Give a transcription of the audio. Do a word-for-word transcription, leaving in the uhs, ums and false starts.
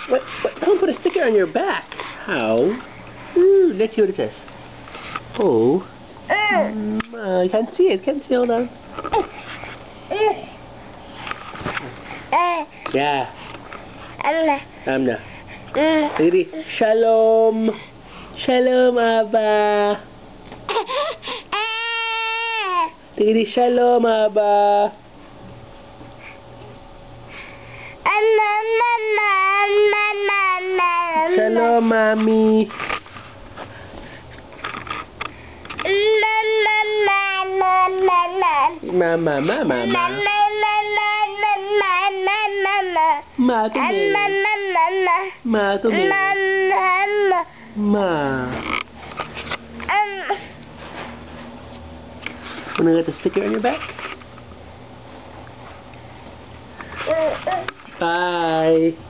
What? What? Don't put a sticker on your back. How? Ooh, let's see what it says. Oh. Mm, uh, I can't see it. Can't see. Hold on. Yeah. Amna. Ready? Shalom. Shalom, Abba. Ready? Shalom, Abba. Shalom, Mommy. Mama, mama, mama. Ma, to me. Ma, to me. Ma. Wanna get the sticker on your back? Bye.